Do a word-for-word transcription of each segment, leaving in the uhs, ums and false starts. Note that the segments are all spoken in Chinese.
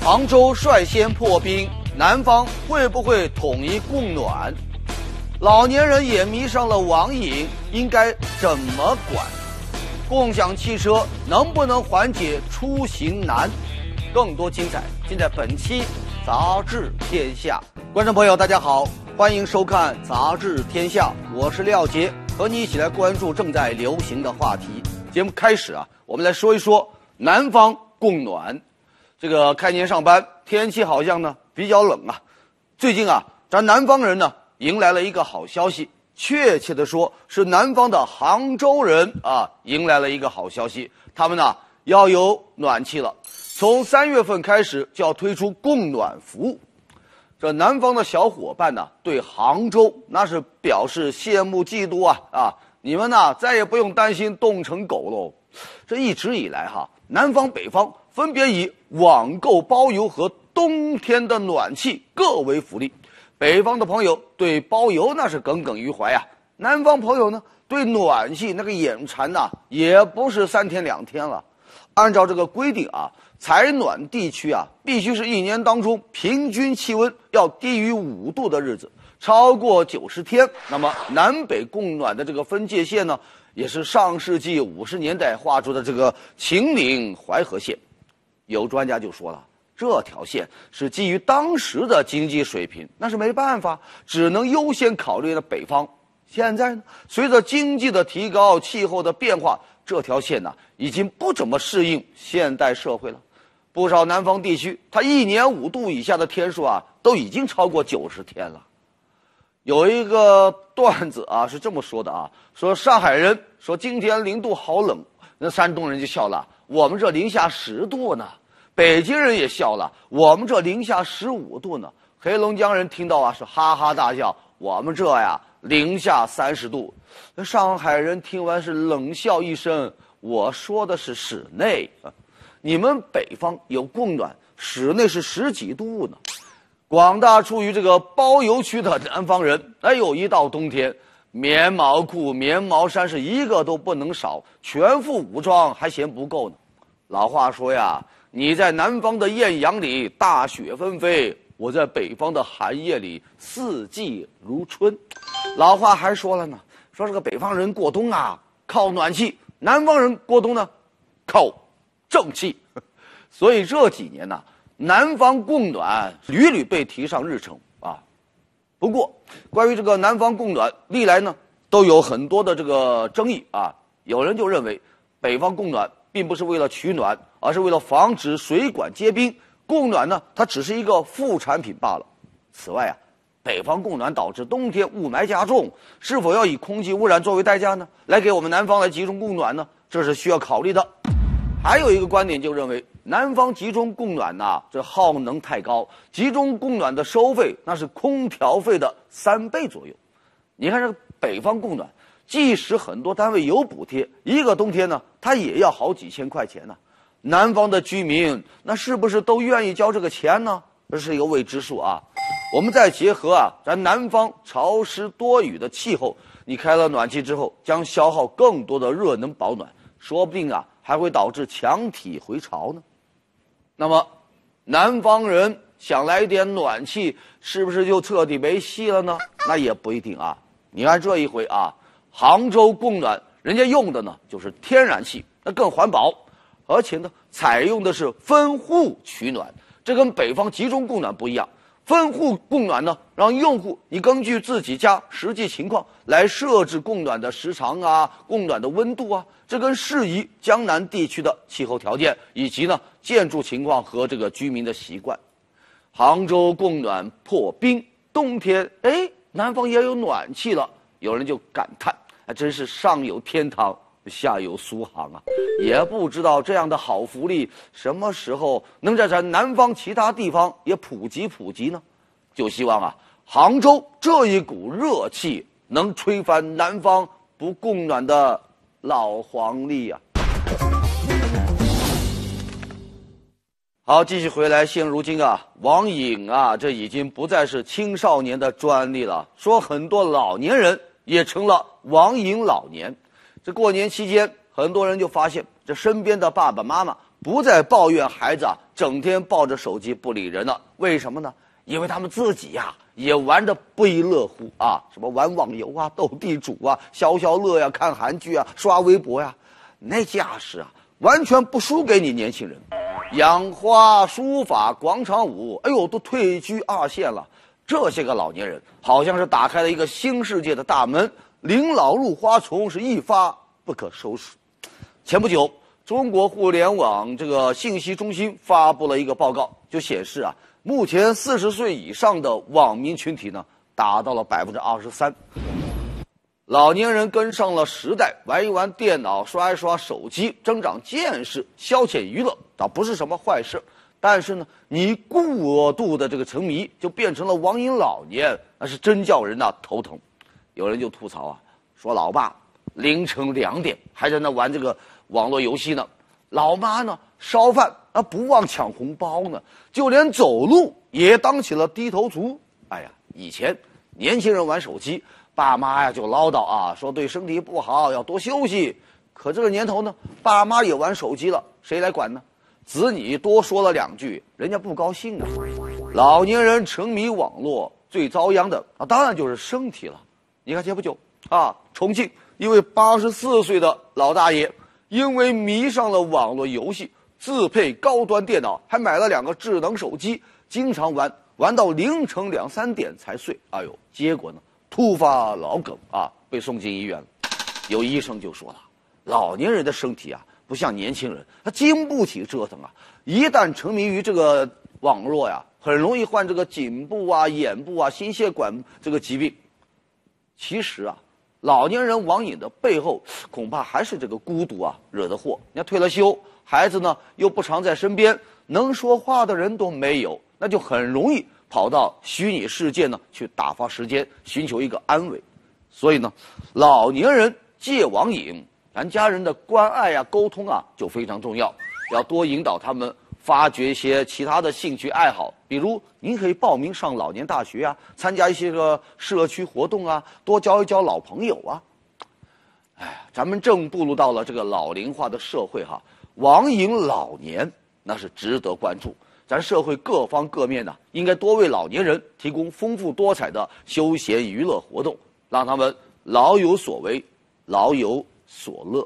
杭州率先破冰，南方会不会统一供暖？老年人也迷上了网瘾，应该怎么管？共享汽车能不能缓解出行难？更多精彩尽在本期《杂志天下》。观众朋友，大家好，欢迎收看《杂志天下》，我是廖杰，和你一起来关注正在流行的话题。节目开始啊，我们来说一说南方供暖。这个开年上班，天气好像呢比较冷啊。最近啊，咱南方人呢迎来了一个好消息，确切的说是南方的杭州人啊迎来了一个好消息，他们呢要有暖气了，从三月份开始就要推出供暖服务。这南方的小伙伴呢对杭州那是表示羡慕嫉妒啊啊！你们呢再也不用担心冻成狗喽。这一直以来哈，南方北方分别以网购包邮和冬天的暖气各为福利。北方的朋友对包邮那是耿耿于怀啊，南方朋友呢对暖气那个眼馋呐、啊，也不是三天两天了。按照这个规定啊，采暖地区啊必须是一年当中平均气温要低于五度的日子，超过九十天。那么南北供暖的这个分界线呢，也是上世纪五十年代画出的这个秦岭淮河线。有专家就说了，这条线是基于当时的经济水平，那是没办法，只能优先考虑了北方。现在呢，随着经济的提高，气候的变化，这条线呢已经不怎么适应现代社会了。不少南方地区，它一年五度以下的天数啊，都已经超过九十天了。有一个段子啊是这么说的啊，说上海人说今天零度好冷，那山东人就笑了，我们这零下十度呢。北京人也笑了，我们这零下十五度呢。黑龙江人听到啊是哈哈大笑，我们这呀零下三十度。那上海人听完是冷笑一声，我说的是室内，你们北方有供暖，室内是十几度呢。广大处于这个包邮区的南方人，哎呦，一到冬天，棉毛裤、棉毛衫是一个都不能少，全副武装还嫌不够呢。老话说呀，你在南方的艳阳里大雪纷飞，我在北方的寒夜里四季如春。老话还说了呢，说这个北方人过冬啊靠暖气，南方人过冬呢靠正气。所以这几年呢，南方供暖屡屡被提上日程啊。不过关于这个南方供暖，历来呢都有很多的这个争议啊。有人就认为北方供暖并不是为了取暖，而是为了防止水管结冰，供暖呢它只是一个副产品罢了。此外啊，北方供暖导致冬天雾霾加重，是否要以空气污染作为代价呢，来给我们南方来集中供暖呢？这是需要考虑的。还有一个观点就认为，南方集中供暖呐、啊，这耗能太高，集中供暖的收费那是空调费的三倍左右。你看这个北方供暖，即使很多单位有补贴，一个冬天呢，它也要好几千块钱呢。南方的居民那是不是都愿意交这个钱呢？这是一个未知数啊。我们再结合啊，咱南方潮湿多雨的气候，你开了暖气之后，将消耗更多的热能保暖，说不定啊还会导致强体回潮呢。那么，南方人想来点暖气，是不是就彻底没戏了呢？那也不一定啊。你看这一回啊，杭州供暖，人家用的呢就是天然气，那更环保，而且呢采用的是分户取暖，这跟北方集中供暖不一样。分户供暖呢，让用户你根据自己家实际情况来设置供暖的时长啊、供暖的温度啊，这跟适宜江南地区的气候条件以及呢建筑情况和这个居民的习惯。杭州供暖破冰，冬天哎，南方也有暖气了，有人就感叹，还真是上有天堂，下有苏杭啊！也不知道这样的好福利什么时候能在咱南方其他地方也普及普及呢？就希望啊，杭州这一股热气能吹翻南方不供暖的老黄历啊！好，继续回来，现如今啊，网瘾啊，这已经不再是青少年的专利了，说很多老年人也成了网瘾老年。这过年期间，很多人就发现这身边的爸爸妈妈不再抱怨孩子啊整天抱着手机不理人了。为什么呢？因为他们自己呀、啊、也玩得不亦乐乎啊，什么玩网游啊、斗地主啊、消消乐呀、看韩剧啊、刷微博呀，那架势啊，完全不输给你年轻人。养花、书法、广场舞，哎呦，都退居二线了。这些个老年人好像是打开了一个新世界的大门，临老入花丛，是一发不可收拾。前不久，中国互联网这个信息中心发布了一个报告，就显示啊，目前四十岁以上的网民群体呢，达到了百分之二十三。老年人跟上了时代，玩一玩电脑，刷一刷手机，增长见识，消遣娱乐，倒不是什么坏事。但是呢，你过度的这个沉迷，就变成了网瘾老年，那是真叫人呐、啊、头疼。有人就吐槽啊，说老爸凌晨两点还在那玩这个网络游戏呢，老妈呢烧饭啊不忘抢红包呢，就连走路也当起了低头族。哎呀，以前年轻人玩手机，爸妈呀就唠叨啊，说对身体不好，要多休息。可这个年头呢，爸妈也玩手机了，谁来管呢？子女多说了两句，人家不高兴啊。老年人沉迷网络，最遭殃的啊，当然就是身体了。你看前不久啊，重庆一位八十四岁的老大爷，因为迷上了网络游戏，自配高端电脑，还买了两个智能手机，经常玩，玩到凌晨两三点才睡。哎呦，结果呢，突发脑梗啊，被送进医院了。有医生就说了，老年人的身体啊，不像年轻人，他经不起折腾啊。一旦沉迷于这个网络呀，很容易患这个颈部啊、眼部啊、心血管这个疾病。其实啊，老年人网瘾的背后，恐怕还是这个孤独啊惹的祸。人家退了休，孩子呢又不常在身边，能说话的人都没有，那就很容易跑到虚拟世界呢去打发时间，寻求一个安慰。所以呢，老年人戒网瘾，咱家人的关爱啊、沟通啊就非常重要，要多引导他们发掘一些其他的兴趣爱好，比如您可以报名上老年大学啊，参加一些个社区活动啊，多交一交老朋友啊。哎，咱们正步入到了这个老龄化的社会哈，网瘾老年那是值得关注。咱社会各方各面呢，应该多为老年人提供丰富多彩的休闲娱乐活动，让他们老有所为，老有所乐。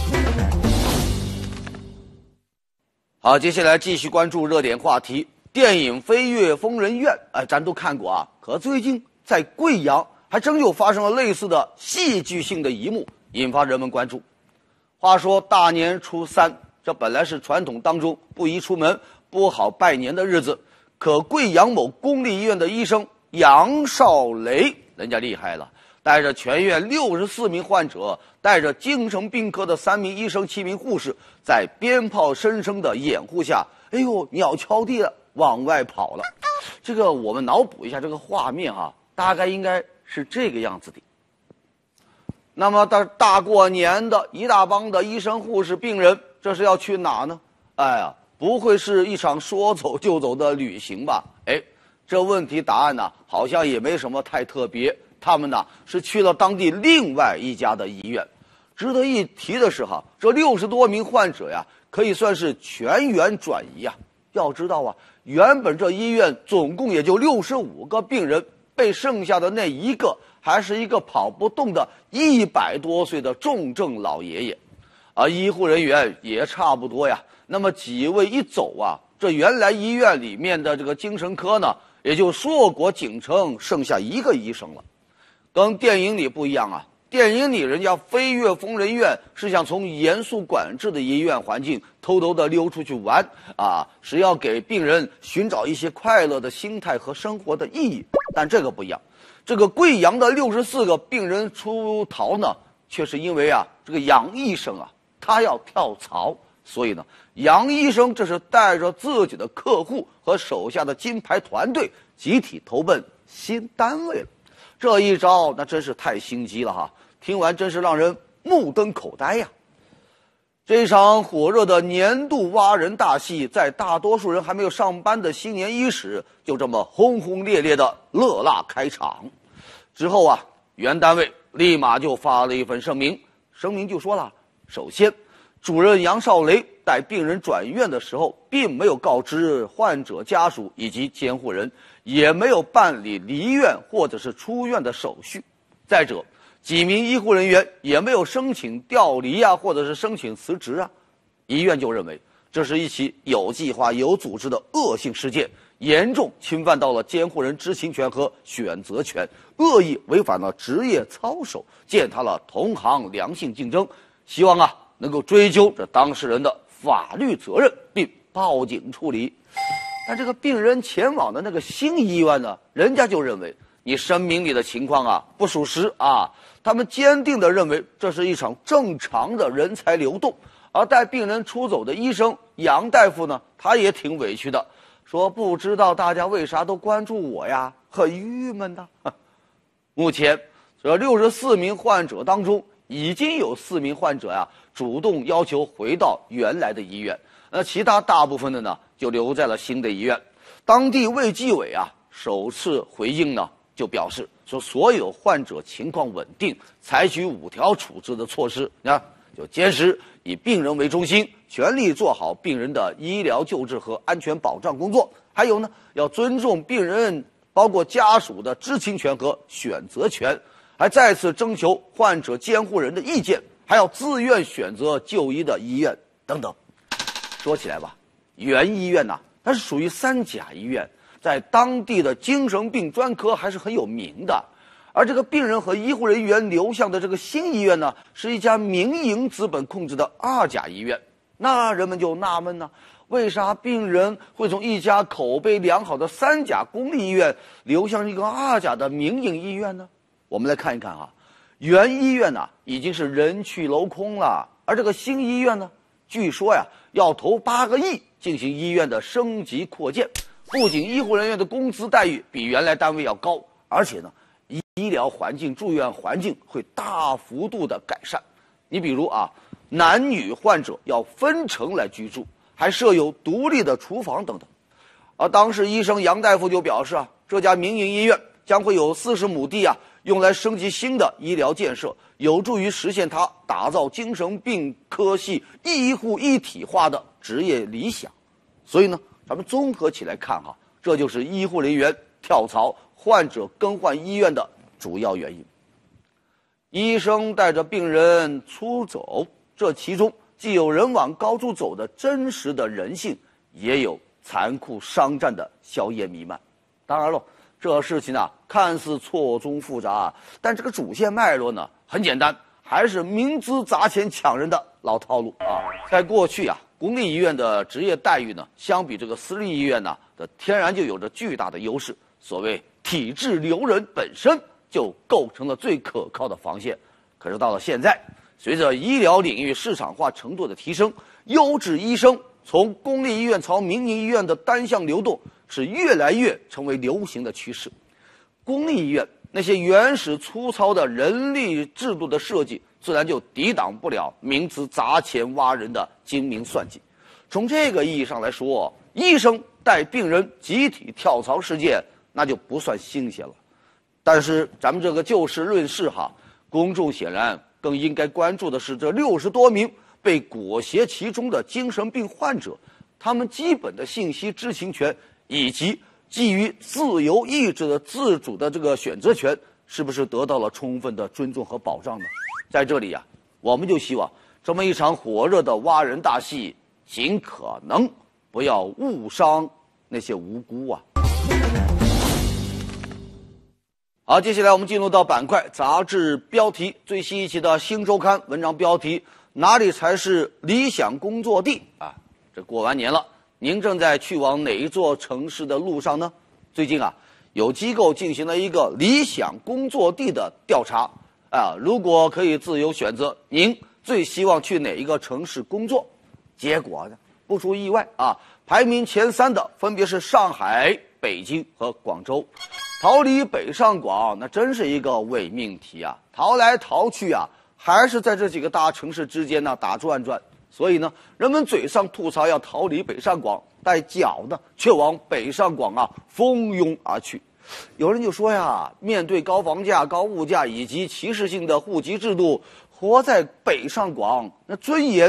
好，接下来继续关注热点话题，电影《飞越疯人院》哎，咱都看过啊。可最近在贵阳还真又发生了类似的戏剧性的一幕，引发人们关注。话说大年初三，这本来是传统当中不宜出门、不好拜年的日子，可贵阳某公立医院的医生杨少雷，人家厉害了。带着全院六十四名患者，带着精神病科的三名医生、七名护士，在鞭炮声声的掩护下，哎呦，鸟敲地了，往外跑了。这个我们脑补一下这个画面哈、啊，大概应该是这个样子的。那么大大过年的，一大帮的医生、护士、病人，这是要去哪呢？哎呀，不会是一场说走就走的旅行吧？哎，这问题答案呢，好像也没什么太特别。他们呢是去了当地另外一家的医院。值得一提的是哈，这六十多名患者呀，可以算是全员转移啊。要知道啊，原本这医院总共也就六十五个病人，被剩下的那一个还是一个跑不动的一百多岁的重症老爷爷，而医护人员也差不多呀。那么几位一走啊，这原来医院里面的这个精神科呢，也就硕果仅存，剩下一个医生了。跟电影里不一样啊，电影里人家飞越疯人院是想从严肃管制的医院环境偷偷的溜出去玩啊，是要给病人寻找一些快乐的心态和生活的意义。但这个不一样，这个贵阳的六十四个病人出逃呢，却是因为啊，这个杨医生啊，他要跳槽，所以呢，杨医生这是带着自己的客户和手下的金牌团队集体投奔新单位了。这一招那真是太心机了哈，听完真是让人目瞪口呆呀。这场火热的年度挖人大戏，在大多数人还没有上班的新年伊始，就这么轰轰烈烈的热辣开场。之后啊，原单位立马就发了一份声明，声明就说了，首先主任杨少雷带病人转院的时候，并没有告知患者家属以及监护人，也没有办理离院或者是出院的手续。再者，几名医护人员也没有申请调离啊，或者是申请辞职啊。医院就认为这是一起有计划、有组织的恶性事件，严重侵犯到了监护人知情权和选择权，恶意违反了职业操守，践踏了同行良性竞争。希望啊能够追究这当事人的法律责任，并报警处理。但这个病人前往的那个新医院呢，人家就认为你声明里的情况啊不属实啊，他们坚定地认为这是一场正常的人才流动。而带病人出走的医生杨大夫呢，他也挺委屈的，说不知道大家为啥都关注我呀，很郁闷呐。目前这六十四名患者当中，已经有四名患者呀主动要求回到原来的医院，那其他大部分的呢就留在了新的医院。当地卫计委啊首次回应呢，就表示说所有患者情况稳定，采取五条处置的措施，你看就坚持以病人为中心，全力做好病人的医疗救治和安全保障工作。还有呢，要尊重病人包括家属的知情权和选择权，还再次征求患者监护人的意见，还要自愿选择就医的医院等等。说起来吧，原医院呐、啊，它是属于三甲医院，在当地的精神病专科还是很有名的。而这个病人和医护人员流向的这个新医院呢，是一家民营资本控制的二甲医院。那人们就纳闷呢，为啥病人会从一家口碑良好的三甲公立医院流向一个二甲的民营医院呢？我们来看一看啊，原医院呢、啊、已经是人去楼空了，而这个新医院呢，据说呀要投八个亿进行医院的升级扩建，不仅医护人员的工资待遇比原来单位要高，而且呢医疗环境、住院环境会大幅度的改善。你比如啊，男女患者要分层来居住，还设有独立的厨房等等。而当时医生杨大夫就表示啊，这家民营医院将会有四十亩地啊，用来升级新的医疗建设，有助于实现他打造精神病科系医护一体化的职业理想。所以呢，咱们综合起来看哈、啊，这就是医护人员跳槽、患者更换医院的主要原因。医生带着病人出走，这其中既有人往高处走的真实的人性，也有残酷商战的硝烟弥漫。当然了，这事情啊看似错综复杂，但这个主线脉络呢很简单，还是明资砸钱抢人的老套路啊。在过去啊，公立医院的职业待遇呢，相比这个私立医院呢的天然就有着巨大的优势。所谓体制留人本身就构成了最可靠的防线。可是到了现在，随着医疗领域市场化程度的提升，优质医生从公立医院朝民营医院的单向流动是越来越成为流行的趋势。公立医院那些原始粗糙的人力制度的设计，自然就抵挡不了明资砸钱挖人的精明算计。从这个意义上来说，医生带病人集体跳槽事件那就不算新鲜了。但是咱们这个就事论事哈，公众显然更应该关注的是这六十多名被裹挟其中的精神病患者，他们基本的信息知情权以及基于自由意志的自主的这个选择权，是不是得到了充分的尊重和保障呢？在这里啊，我们就希望这么一场火热的挖人大戏，尽可能不要误伤那些无辜啊。好，接下来我们进入到板块杂志标题，最新一期的《新周刊》文章标题：哪里才是理想工作地啊？这过完年了，您正在去往哪一座城市的路上呢？最近啊，有机构进行了一个理想工作地的调查啊，如果可以自由选择，您最希望去哪一个城市工作？结果呢，不出意外啊，排名前三的分别是上海、北京和广州。逃离北上广，那真是一个伪命题啊！逃来逃去啊，还是在这几个大城市之间呢打转转。所以呢，人们嘴上吐槽要逃离北上广，但脚呢却往北上广啊蜂拥而去。有人就说呀，面对高房价、高物价以及歧视性的户籍制度，活在北上广那尊严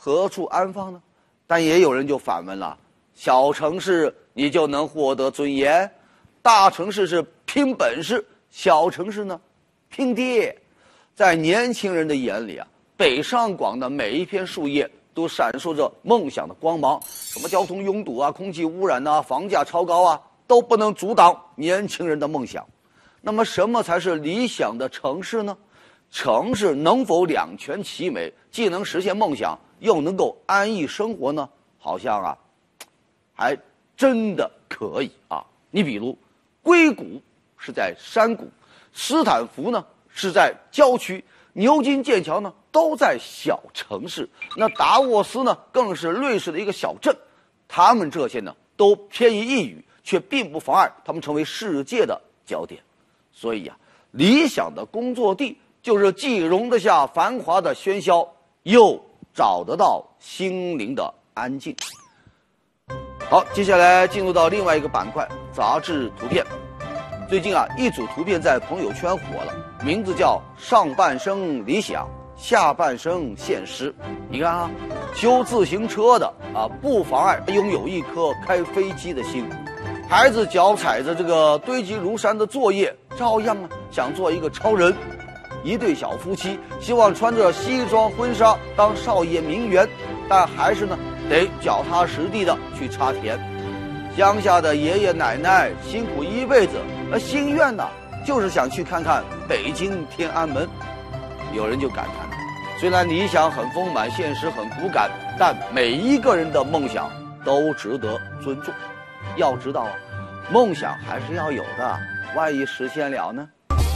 何处安放呢？但也有人就反问了：小城市你就能获得尊严？大城市是拼本事，小城市呢，拼爹。在年轻人的眼里啊，北上广的每一片树叶都闪烁着梦想的光芒。什么交通拥堵啊，空气污染啊，房价超高啊，都不能阻挡年轻人的梦想。那么什么才是理想的城市呢？城市能否两全其美，既能实现梦想，又能够安逸生活呢？好像啊，还真的可以啊。你比如，硅谷是在山谷，斯坦福呢是在郊区，牛津、剑桥呢都在小城市，那达沃斯呢更是瑞士的一个小镇。他们这些呢都偏于一隅，却并不妨碍他们成为世界的焦点。所以呀、啊，理想的工作地就是既容得下繁华的喧嚣，又找得到心灵的安静。好，接下来进入到另外一个板块，杂志图片。最近啊，一组图片在朋友圈火了，名字叫“上半生理想，下半生现实”。你看啊，修自行车的啊，不妨碍拥有一颗开飞机的心；孩子脚踩着这个堆积如山的作业，照样啊想做一个超人；一对小夫妻希望穿着西装婚纱当少爷名媛，但还是呢得脚踏实地的去插田。乡下的爷爷奶奶辛苦一辈子，而心愿呢，就是想去看看北京天安门。有人就感叹了，虽然理想很丰满，现实很骨感，但每一个人的梦想都值得尊重。要知道啊，梦想还是要有的，万一实现了呢？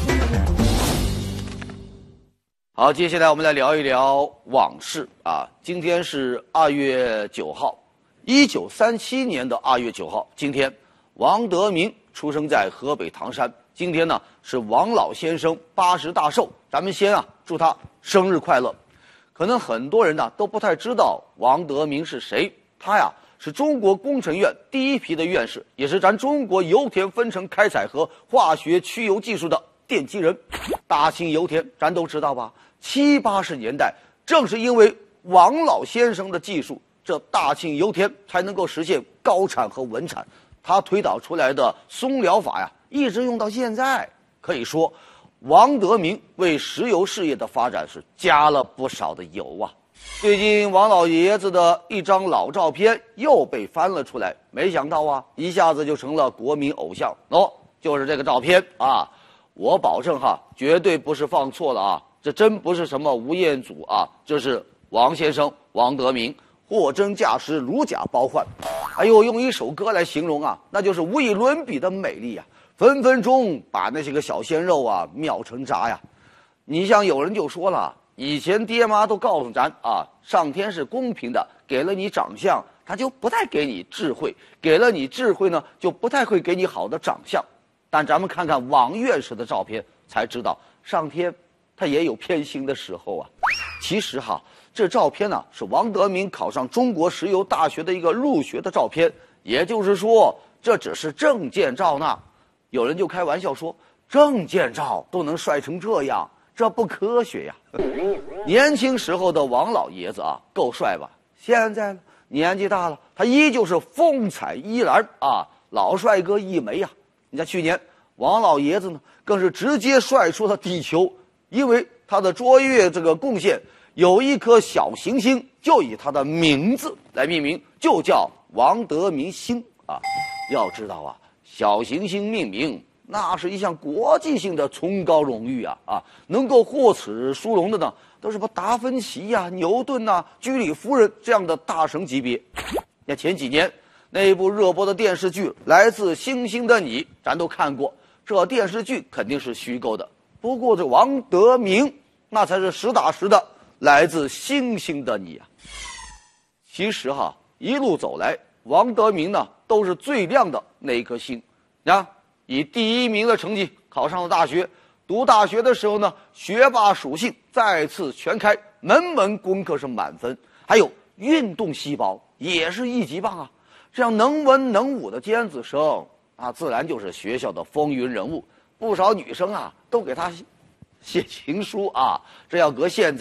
好，接下来我们来聊一聊往事啊。今天是二月九号。一九三七年的二月九号，今天，王德明出生在河北唐山。今天呢是王老先生八十大寿，咱们先啊祝他生日快乐。可能很多人呢都不太知道王德明是谁，他呀是中国工程院第一批的院士，也是咱中国油田分成开采和化学曲油技术的奠基人。大庆油田咱都知道吧？七八十年代，正是因为王老先生的技术，这大庆油田才能够实现高产和稳产。他推导出来的松疗法呀，一直用到现在。可以说，王德明为石油事业的发展是加了不少的油啊。最近王老爷子的一张老照片又被翻了出来，没想到啊，一下子就成了国民偶像哦，就是这个照片啊。我保证哈，绝对不是放错了啊，这真不是什么吴彦祖啊，这是王先生王德明。货真价实，如假包换。哎呦，用一首歌来形容啊，那就是无以伦比的美丽呀、啊！分分钟把那些个小鲜肉啊秒成渣呀！你像有人就说了，以前爹妈都告诉咱啊，上天是公平的，给了你长相，他就不太给你智慧；给了你智慧呢，就不太会给你好的长相。但咱们看看王院士的照片，才知道上天他也有偏心的时候啊。其实哈。这照片呢是王德明考上中国石油大学的一个入学的照片，也就是说这只是证件照呢。有人就开玩笑说，证件照都能帅成这样，这不科学呀。年轻时候的王老爷子啊够帅吧，现在呢年纪大了，他依旧是风采依然啊，老帅哥一枚呀。你看去年王老爷子呢更是直接帅出了地球，因为他的卓越这个贡献，有一颗小行星就以他的名字来命名，就叫王德明星啊。要知道啊，小行星命名那是一项国际性的崇高荣誉啊啊！能够获此殊荣的呢，都是什么达芬奇呀、啊、牛顿呐、啊、居里夫人这样的大神级别。那前几年那一部热播的电视剧《来自星星的你》，咱都看过。这电视剧肯定是虚构的，不过这王德明那才是实打实的来自星星的你啊！其实哈，一路走来，王德明呢都是最亮的那一颗星啊，以第一名的成绩考上了大学。读大学的时候呢，学霸属性再次全开，门门功课是满分，还有运动细胞也是一级棒啊！这样能文能武的尖子生，那自然就是学校的风云人物，不少女生啊都给他写情书啊，这要搁现在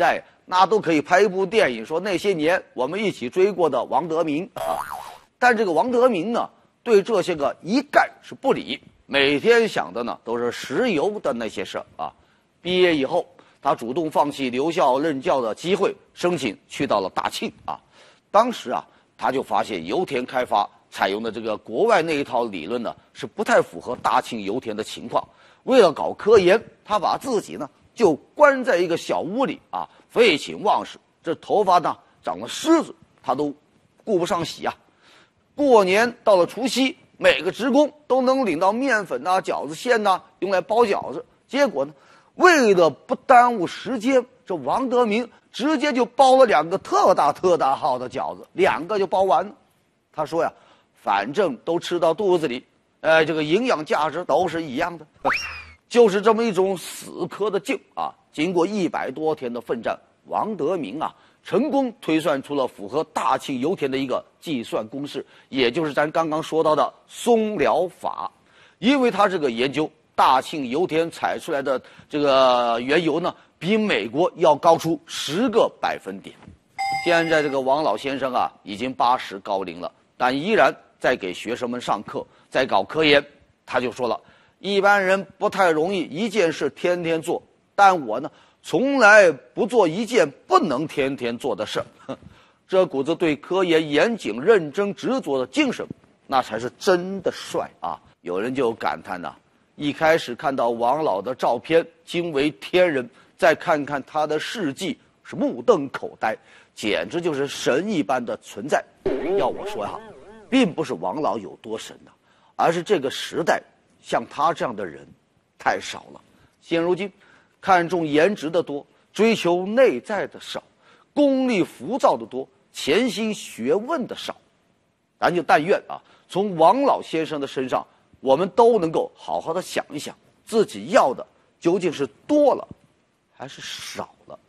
那都可以拍一部电影，说那些年我们一起追过的王德明啊。但这个王德明呢，对这些个一概是不理，每天想的呢都是石油的那些事啊。毕业以后，他主动放弃留校任教的机会，申请去到了大庆啊。当时啊，他就发现油田开发采用的这个国外那一套理论呢，是不太符合大庆油田的情况。为了搞科研，他把自己呢就关在一个小屋里啊，废寝忘食，这头发呢长了虱子，他都顾不上洗啊。过年到了除夕，每个职工都能领到面粉呐、饺子馅呐，用来包饺子。结果呢，为了不耽误时间，这王德明直接就包了两个特大特大号的饺子，两个就包完了。他说呀，反正都吃到肚子里，呃，这个营养价值都是一样的。就是这么一种死磕的劲啊！经过一百多天的奋战，王德明啊，成功推算出了符合大庆油田的一个计算公式，也就是咱刚刚说到的松辽法。因为他这个研究，大庆油田采出来的这个原油呢，比美国要高出十个百分点。现在这个王老先生啊，已经八十高龄了，但依然在给学生们上课，在搞科研。他就说了，一般人不太容易一件事天天做，但我呢，从来不做一件不能天天做的事。这股子对科研严谨、认真、执着的精神，那才是真的帅啊！有人就感叹呐、啊，一开始看到王老的照片惊为天人，再看看他的事迹，是目瞪口呆，简直就是神一般的存在。要我说呀，并不是王老有多神呐、啊，而是这个时代像他这样的人太少了。现如今，看重颜值的多，追求内在的少，功利浮躁的多，潜心学问的少。咱就但愿啊，从王老先生的身上，我们都能够好好的想一想，自己要的究竟是多了还是少了。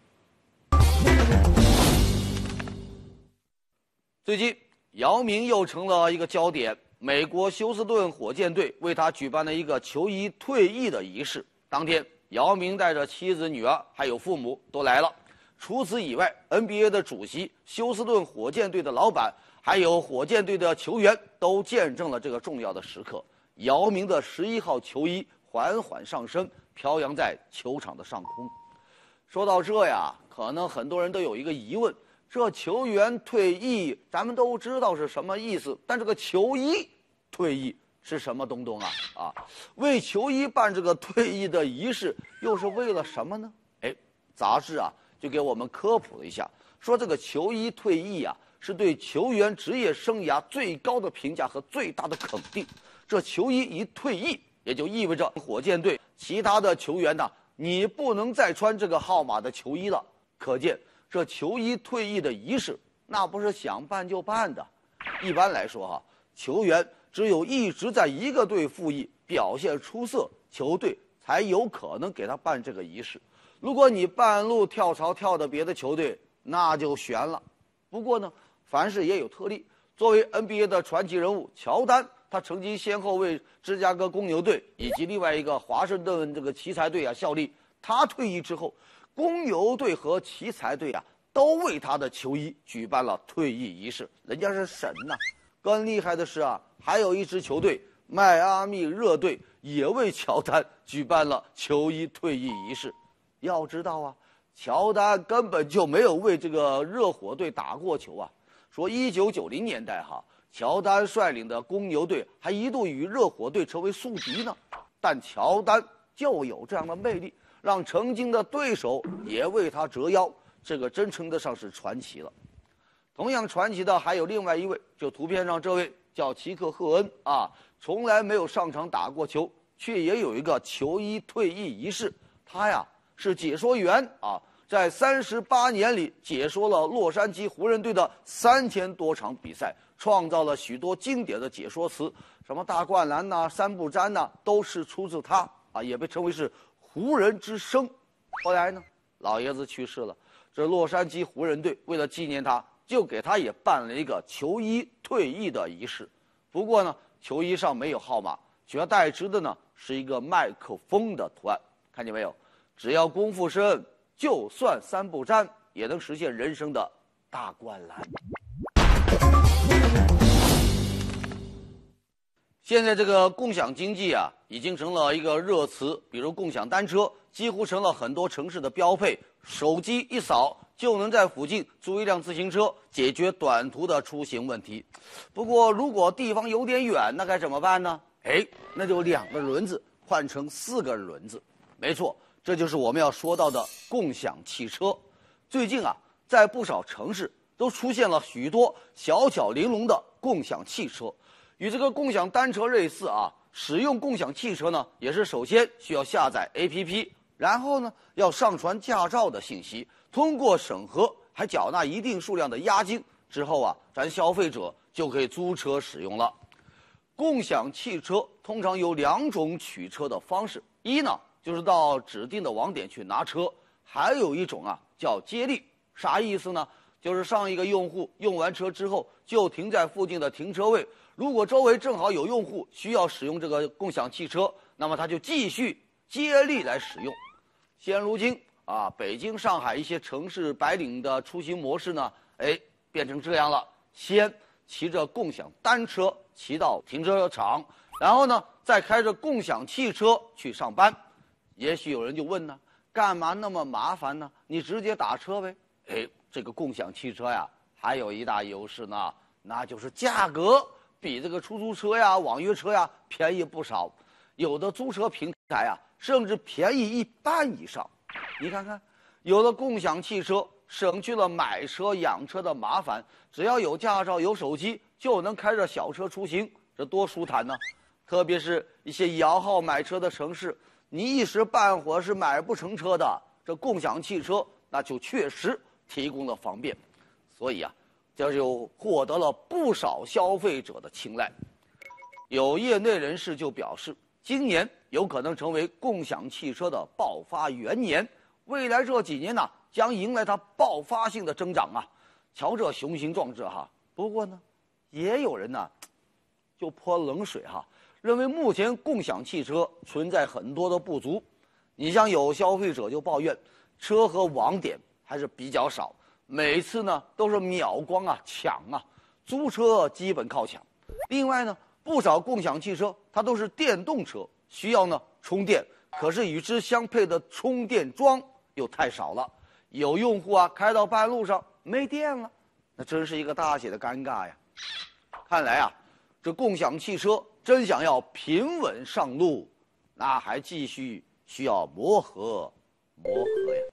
最近，姚明又成了一个焦点。美国休斯顿火箭队为他举办了一个球衣退役的仪式。当天，姚明带着妻子、女儿还有父母都来了。除此以外 ，N B A 的主席、休斯顿火箭队的老板，还有火箭队的球员都见证了这个重要的时刻。姚明的十一号球衣缓缓上升，飘扬在球场的上空。说到这呀，可能很多人都有一个疑问。这球员退役，咱们都知道是什么意思，但这个球衣退役是什么东东啊？啊，为球衣办这个退役的仪式，又是为了什么呢？哎，杂志啊就给我们科普了一下，说这个球衣退役啊，是对球员职业生涯最高的评价和最大的肯定。这球衣一退役，也就意味着火箭队其他的球员呢，你不能再穿这个号码的球衣了。可见。这球衣退役的仪式，那不是想办就办的。一般来说哈，球员只有一直在一个队服役，表现出色，球队才有可能给他办这个仪式。如果你半路跳槽跳到别的球队，那就悬了。不过呢，凡事也有特例。作为 N B A 的传奇人物乔丹，他曾经先后为芝加哥公牛队以及另外一个华盛顿这个奇才队啊效力。他退役之后，公牛队和奇才队啊，都为他的球衣举办了退役仪式，人家是神呐、啊。更厉害的是啊，还有一支球队迈阿密热队也为乔丹举办了球衣退役仪式。要知道啊，乔丹根本就没有为这个热火队打过球啊。说一九九零年代哈，乔丹率领的公牛队还一度与热火队成为宿敌呢。但乔丹就有这样的魅力。让曾经的对手也为他折腰，这个真称得上是传奇了。同样传奇的还有另外一位，就图片上这位叫齐克·赫恩啊，从来没有上场打过球，却也有一个球衣退役仪式。他呀是解说员啊，在三十八年里解说了洛杉矶湖人队的三千多场比赛，创造了许多经典的解说词，什么大灌篮呐、三不沾呐，都是出自他啊，也被称为是湖人之声。后来呢，老爷子去世了，这洛杉矶湖人队为了纪念他，就给他也办了一个球衣退役的仪式。不过呢，球衣上没有号码，取而代之的呢是一个麦克风的图案。看见没有？只要功夫深，就算三不沾， 也能实现人生的大灌篮。现在这个共享经济啊，已经成了一个热词，比如共享单车，几乎成了很多城市的标配。手机一扫就能在附近租一辆自行车，解决短途的出行问题。不过，如果地方有点远，那该怎么办呢？哎，那就两个轮子换成四个轮子。没错，这就是我们要说到的共享汽车。最近啊，在不少城市都出现了许多小巧玲珑的共享汽车。与这个共享单车类似啊，使用共享汽车呢，也是首先需要下载 A P P， 然后呢要上传驾照的信息，通过审核，还缴纳一定数量的押金，之后啊，咱消费者就可以租车使用了。共享汽车通常有两种取车的方式，一呢就是到指定的网点去拿车，还有一种啊叫接力，啥意思呢？就是上一个用户用完车之后就停在附近的停车位。如果周围正好有用户需要使用这个共享汽车，那么他就继续接力来使用。现如今啊，北京、上海一些城市白领的出行模式呢，哎，变成这样了：先骑着共享单车骑到停车场，然后呢，再开着共享汽车去上班。也许有人就问呢，干嘛那么麻烦呢？你直接打车呗。哎，这个共享汽车呀，还有一大优势呢，那就是价格。比这个出租车呀、网约车呀便宜不少，有的租车平台啊，甚至便宜一半以上。你看看，有了共享汽车，省去了买车养车的麻烦，只要有驾照、有手机，就能开着小车出行，这多舒坦呢！特别是一些摇号买车的城市，你一时半会儿是买不成车的，这共享汽车那就确实提供了方便。所以啊，这就获得了不少消费者的青睐。有业内人士就表示，今年有可能成为共享汽车的爆发元年，未来这几年呢、啊，将迎来它爆发性的增长啊！瞧这雄心壮志哈。不过呢，也有人呢、啊，就泼冷水哈，认为目前共享汽车存在很多的不足。你像有消费者就抱怨，车和网点还是比较少。每次呢都是秒光啊抢啊，租车基本靠抢。另外呢，不少共享汽车它都是电动车，需要呢充电，可是与之相配的充电桩又太少了。有用户啊开到半路上没电了，那真是一个大写的尴尬呀。看来啊，这共享汽车真想要平稳上路，那还继续需要磨合磨合呀。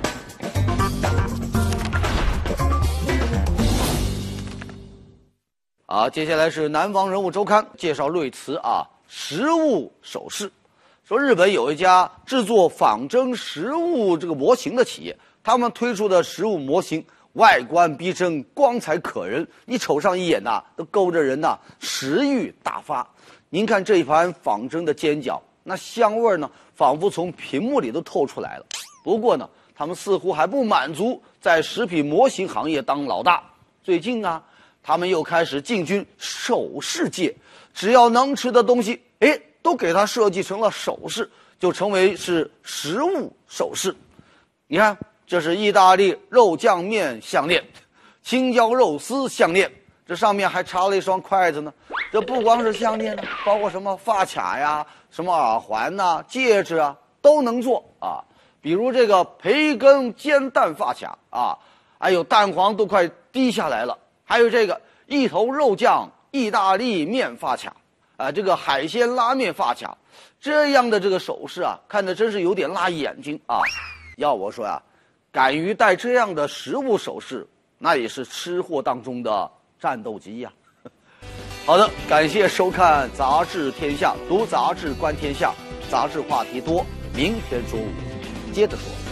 啊，接下来是南方人物周刊介绍瑞慈啊实物首饰。说日本有一家制作仿真实物这个模型的企业，他们推出的实物模型外观逼真，光彩可人，你瞅上一眼呐、啊，都勾着人呐、啊、食欲大发。您看这一盘仿真的尖角，那香味呢，仿佛从屏幕里都透出来了。不过呢，他们似乎还不满足在食品模型行业当老大，最近啊。他们又开始进军首饰界，只要能吃的东西，哎，都给它设计成了首饰，就成为是实物首饰。你看，这是意大利肉酱面项链，青椒肉丝项链，这上面还插了一双筷子呢。这不光是项链呢，包括什么发卡呀、什么耳环呐、戒指啊，都能做啊。比如这个培根煎蛋发卡啊，哎呦，蛋黄都快滴下来了。还有这个一头肉酱意大利面发卡，啊、呃，这个海鲜拉面发卡，这样的这个首饰啊，看着真是有点辣眼睛啊。要我说呀、啊，敢于戴这样的实物首饰，那也是吃货当中的战斗机呀、啊。好的，感谢收看《杂志天下》，读杂志观天下，杂志话题多，明天中午接着说。